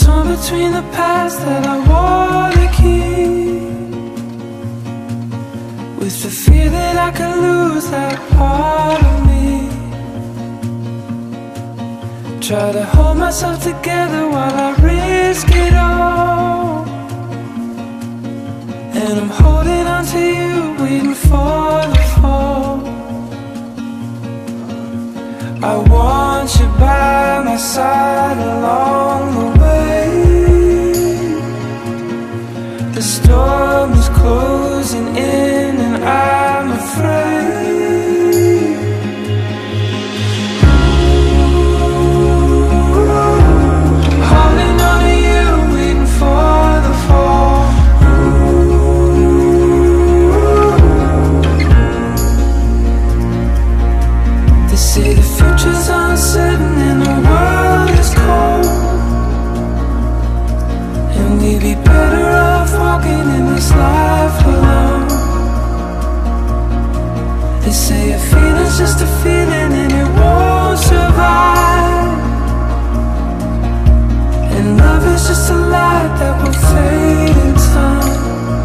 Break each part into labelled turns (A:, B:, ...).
A: torn between the past that I wanna keep, with the fear that I could lose that part of me. Try to hold myself together while I risk it all, and I'm holding on to you, waiting for the fall. I want you by my side along the way. The storm is closing in and I'm afraid. Holding on to you, waiting for the fall. They say the future's uncertain and the world is cold, and we'd be better off walking in this life alone. They say a feeling's just a feeling and it won't survive, and love is just a light that will fade in time.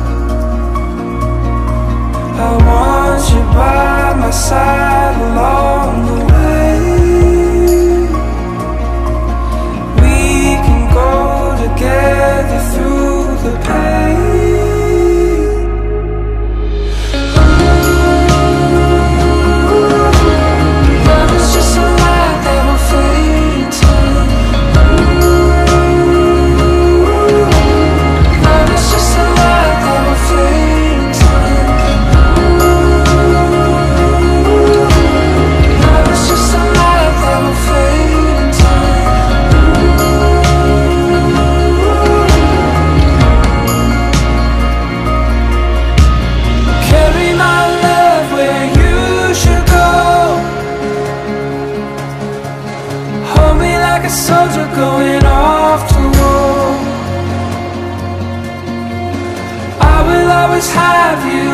A: I want you by my side along the way. We can go together through the pain. Love is just a light that will fade in time. Love is just a light that will fade in time. Love is just a light that will fade in time. Carry my love where you should go. Hold me like a soldier going off to war. I will always have you